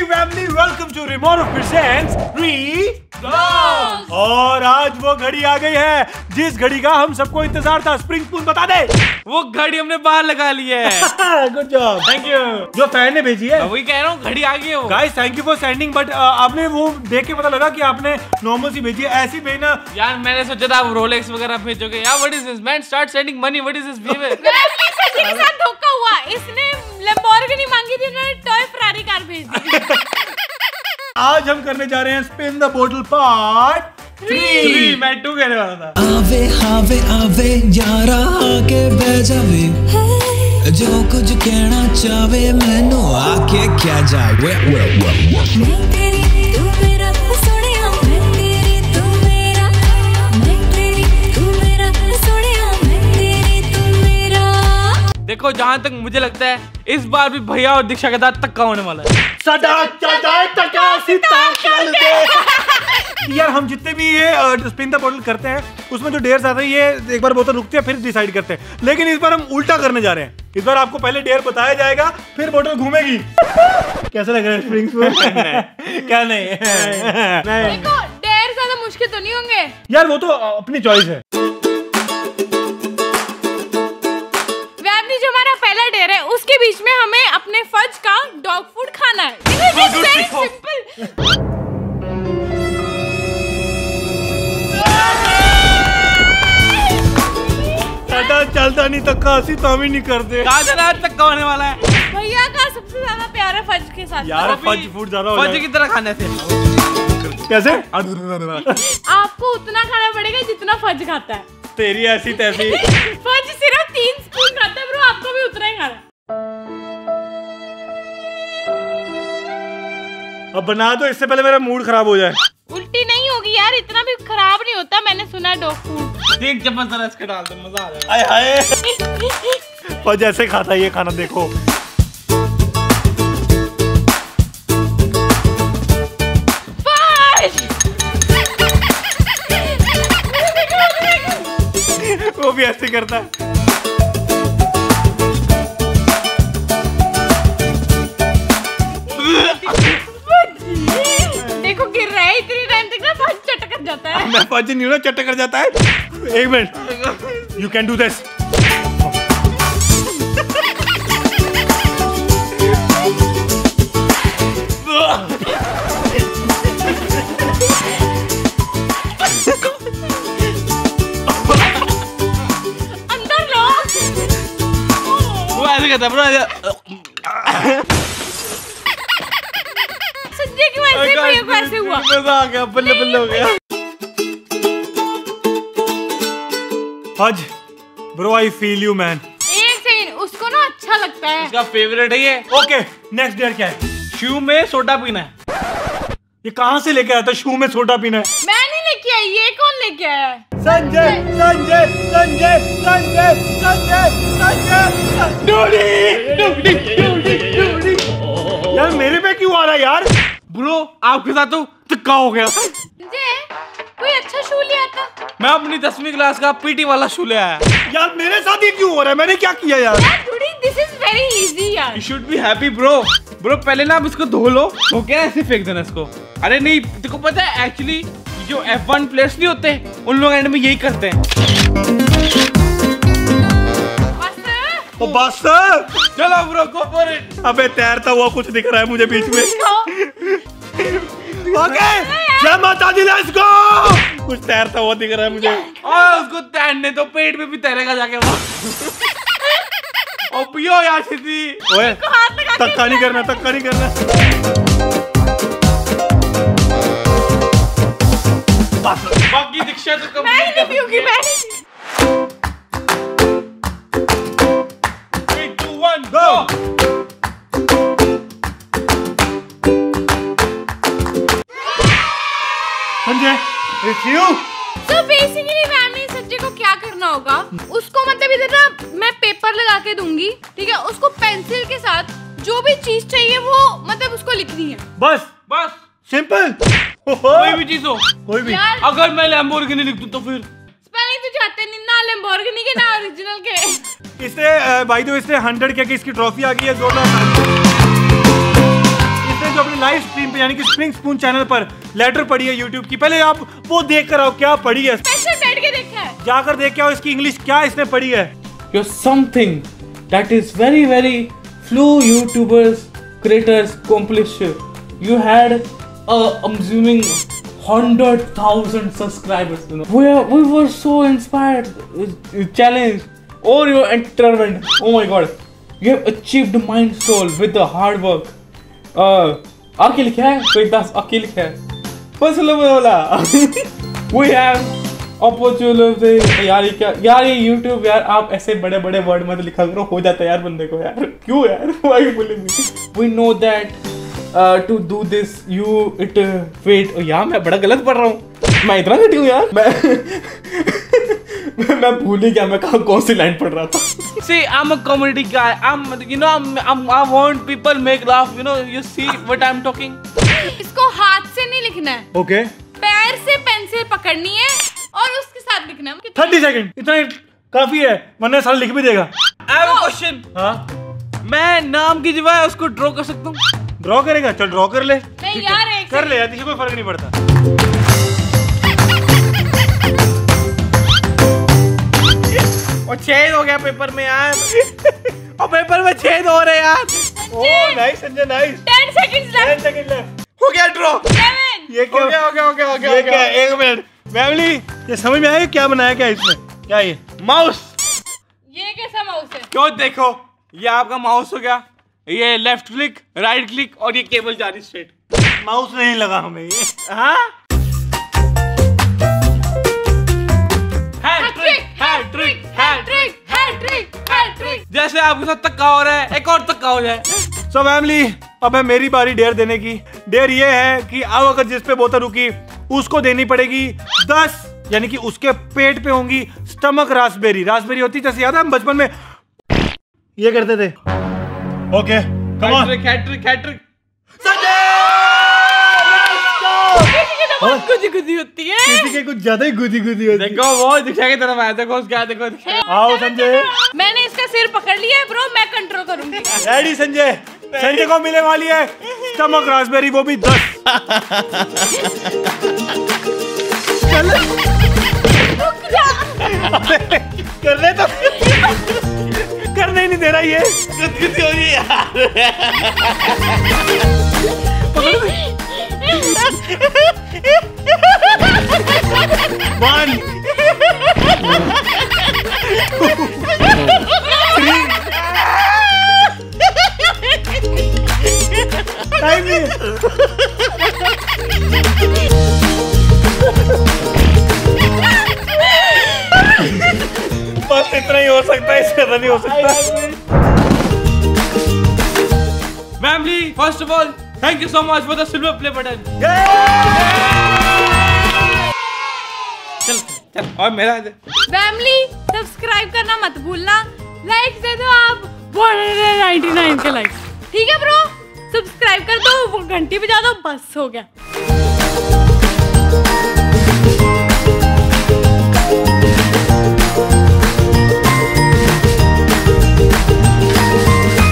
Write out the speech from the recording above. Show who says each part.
Speaker 1: Family, welcome to रिमोनो presents और आज वो घड़ी आ गई है जिस घड़ी का हम सबको इंतजार था। स्प्रिंग स्पून बता दे।
Speaker 2: वो घड़ी हमने बाहर लगा ली है।
Speaker 1: Good job, thank you. जो फैन ने भेजी है,
Speaker 2: वही कह रहा हूँ, घड़ी आ गई है वो।
Speaker 1: Guys thank you for sending, but आपने वो देख के पता लगा कि आपने नॉर्मल सी भेजी है, ऐसी भेजना।
Speaker 2: यार मैंने सोचा था आप रोलेक्स वगैरह भेजोगे। यार what is this man, start sending money, what is this behaviour.
Speaker 3: के साथ धोखा हुआ, इसने लैम्बोर्गिनी मांगी थी, उन्होंने टॉय फेरारी कार भेज दी।
Speaker 1: आज हम करने जा रहे हैं स्पिन द बोतल पार्ट 3।
Speaker 2: मैं 2 कहने वाला था।
Speaker 4: आवे आवे आवे यारा आके बह जावे, जो कुछ कहना चाहे मैनू आके क्या जावे।
Speaker 5: मैं तेरी तू मेरा सोनिया, मैं तेरी तू मेरा, मैं तेरी तू मेरा सोनिया, मैं तेरी तू मेरा।
Speaker 2: देखो जहाँ तक मुझे लगता है इस बार भी भैया और दीक्षा के साथ तक्का होने वाला है।
Speaker 1: यार हम जितने भी ये स्पिन द बोतल करते हैं उसमें जो डेयर्स आते हैं, ये एक बार बोतल रुकती है फिर डिसाइड करते हैं, लेकिन इस बार हम उल्टा करने जा रहे हैं। इस बार आपको पहले डेयर बताया जाएगा फिर बोतल घूमेगी। कैसा लग रहा है स्प्रिंग स्पून? क्या नहीं
Speaker 3: देखो डेयर ज्यादा मुश्किल तो नहीं होंगे
Speaker 1: यार, वो तो अपनी चॉइस है।
Speaker 3: जो हमारा पहला डेयर है उसके बीच में हमें अपने फज का डॉग फूड खाना है।
Speaker 1: चलता नहीं तक्का, हंसी तो हम ही नहीं करते।
Speaker 2: तक्का होने वाला है।
Speaker 3: भैया का सबसे ज्यादा प्यार है फज के साथ।
Speaker 1: यार फज फूड ज्यादा हो
Speaker 2: फज की तरह खाने से
Speaker 1: कैसे?
Speaker 3: आपको उतना खाना पड़ेगा जितना फज खाता है।
Speaker 1: तेरी ऐसी तैसी।
Speaker 3: फज सिर्फ 3 स्पून खाता है ब्रो, आपको भी उतना ही खाना है।
Speaker 1: अब बना दो, इससे पहले मेरा मूड खराब हो जाए।
Speaker 3: उल्टी नहीं होगी यार, इतना भी खराब नहीं होता, मैंने सुना है डॉग फूड।
Speaker 2: एक चम्मच जरा इसके डाल दो, मजा आ जाएगा।
Speaker 1: आय हाय, फज ऐसे खाता है ये खाना, देखो। वो भी ऐसे करता है।
Speaker 3: देखो गिर रहा है, इतनी टाइम तक ना फज चटक जाता है।
Speaker 1: मैं फज नहीं हूं ना, चटक कर जाता है। एक minute, you can do this.
Speaker 3: Sanjay की वजह से भैया को ऐसे हुआ।
Speaker 1: मजा आ गया, बल्ले बल्ले हो गया। फज bro, I feel you man.
Speaker 3: एक सेकंड, उसको ना अच्छा लगता है।
Speaker 2: इसका फेवरेट है ये।
Speaker 1: ओके, नेक्स्ट डेयर क्या है?
Speaker 2: शू में सोडा पीना है।
Speaker 1: ये कहाँ से लेके आया था? शू में सोडा पीना है?
Speaker 3: मैं नहीं लेके आई, ये कौन लेके आया?
Speaker 1: संजय संजय संजय संजय संजय संजय। यार मेरे पे क्यों आ रहा है यार?
Speaker 2: ब्रो आपके साथ तो तक्का हो गया।
Speaker 3: संजय कोई अच्छा शू ले आता।
Speaker 2: मैं अपनी 10वीं क्लास का पीटी वाला शू ले आया।
Speaker 1: यार मेरे साथ ये क्यों हो रहा है? मैंने क्या किया यार?
Speaker 3: दिस इज वेरी इजी यार।
Speaker 2: You should be happy bro। Bro पहले ना आप इसको धो लो, धो के ऐसे फेंक देना इसको। अरे नहीं, देखो पता है एक्चुअली जो F1 प्लेयर्स नहीं होते, उन लोग एंड में यही करते हैं।
Speaker 1: ओ बस
Speaker 2: चलो ब्रो गो फॉर इट।
Speaker 1: अबे तैरता हुआ कुछ दिख रहा है मुझे बीच में। ओके, जय माता दी, लेट्स गो। कुछ तैरता हुआ दिख रहा है मुझे।
Speaker 2: और उसको तैरने तो पेट में भी तैरेगा जाके वो। और पियो यार सीधी।
Speaker 1: ओए तक्का नहीं करना, तक्का नहीं करना।
Speaker 2: बाकी दीक्षा तो
Speaker 3: मैं नहीं पीऊंगी, मैं नहीं।
Speaker 2: 3, 2, 1 गो।
Speaker 1: Sanjay, it's you.
Speaker 3: तो बेसिकली फैमिली संजय को क्या करना होगा, उसको मतलब इधर ना मैं पेपर लगा के दूंगी, ठीक है? उसको पेंसिल के साथ जो भी चीज चाहिए वो मतलब उसको लिखनी है।
Speaker 1: बस
Speaker 2: बस
Speaker 1: सिंपल।
Speaker 2: कोई भी चीज हो,
Speaker 1: कोई भी।
Speaker 2: अगर मैं लैम्बोर्गिनी लिख दूं तो फिर
Speaker 3: स्पेलिंग तो जाते नहीं ना लैम्बोर्गिनी के ना ओरिजिनल के।
Speaker 1: इससे भाई तो इससे 100 के इसकी ट्रॉफी आ गई है। इसने जो अपनी लाइफ पे यानी कि स्प्रिंग स्पून चैनल पर लेटर पढ़ी है यूट्यूब की। पहले आप वो देख कर आओ क्या पढ़ी है,
Speaker 3: स्पेशल बैठ के देखा है।
Speaker 1: जाकर देख के आओ इसकी इंग्लिश क्या इसने पढ़ी है।
Speaker 2: You're something that is very very few YouTubers creators accomplish. You had I'm assuming 100,000 subscribers. You know, we were so inspired, challenged, or your entertainment. Oh my God, you have achieved milestone with the hard work. आके लिखा है कोई 10 आके लिखा है बस लो बोला। We have opportunity यार ये क्या यार ये YouTube यार आप ऐसे बड़े बड़े वर्ड मत लिखा करो, हो जाता है यार बंदे को यार, क्यों यार why you bullying me? We know that to do this you it wait यार मैं बड़ा गलत पढ़ रहा हूँ, मैं इतना घटी हूँ यार, मैं भूल ही गया मैं कौन सी लाइन पढ़ रहा था। See, I'm a comedy guy. I want people make laugh. You see what I'm talking?
Speaker 3: इसको हाथ से नहीं लिखना है,
Speaker 1: ओके
Speaker 3: पैर से पेंसिल पकड़नी है और उसके साथ लिखना है।
Speaker 1: 30 सेकंड इतना ही काफी है, वरना साल लिख भी देगा।
Speaker 2: I have a question.
Speaker 1: हाँ
Speaker 2: मैं नाम की जगह उसको ड्रॉ कर सकता हूँ?
Speaker 1: ड्रॉ करेगा, चल ड्रॉ कर ले।
Speaker 3: नहीं यार एक
Speaker 1: कर ले यार, किसी कोई फर्क नहीं पड़ता।
Speaker 2: और छेद हो गया पेपर में यार, और पेपर में छेद हो रहे यार।
Speaker 1: Oh nice Sanjay nice.
Speaker 3: 10 seconds
Speaker 1: 10
Speaker 3: left।
Speaker 1: Second left.
Speaker 2: हो गया ड्रॉ।
Speaker 3: 7
Speaker 1: ये क्या
Speaker 2: हो गया
Speaker 1: ये क्या? एक मिनट फैमिली, ये समझ में आया क्या बनाया क्या इसमें? क्या ये
Speaker 2: माउस?
Speaker 3: ये कैसा माउस है?
Speaker 2: क्यों देखो ये आपका माउस हो गया, ये लेफ्ट क्लिक राइट क्लिक और ये केबल जा रही स्ट्रेट।
Speaker 1: माउस नहीं लगा हमें ये।
Speaker 2: हाँ हैट्रिक जैसे आपके साथ धक्का हो रहा है, एक और धक्का हो जाए।
Speaker 1: सो फैमिली अब है मेरी बारी डेयर देने की। डेयर ये है कि अब अगर जिस पे बोतल रुकी उसको देनी पड़ेगी 10, यानी कि उसके पेट पे होंगी स्टमक रास्पबेरी। रास्पबेरी होती जैसे याद है हम बचपन में ये करते थे। Okay come on.
Speaker 2: हैट्रिक
Speaker 3: गुदी गुदी होती है।
Speaker 1: किसी के कुछ ज्यादा ही गुदी गुदी होती है।
Speaker 2: देखो वो दिखा की तरफ आया, देखो उसका देखो।
Speaker 1: आओ संजय।
Speaker 3: मैंने इसका सिर पकड़ लिया है ब्रो, मैं कंट्रोल करूंगी।
Speaker 1: रेडी संजय? संजय को मिलने वाली है स्टमक रास्पबेरी, वो भी 10। करने तो करने ही नहीं दे रहा ये।
Speaker 2: गुदगुदी हो रही है
Speaker 1: One, 3 टाइम नहीं। बस इतना ही हो सकता है, इससे ज्यादा नहीं हो सकता।
Speaker 2: Family first of all thank you so much for the silver play button. चल और मेरा
Speaker 3: फैमिली सब्सक्राइब करना मत भूलना, लाइक दे दो आप 199 के लाइक, ठीक है ब्रो? सब्सक्राइब कर दो, वो घंटी बजा दो, बस हो गया।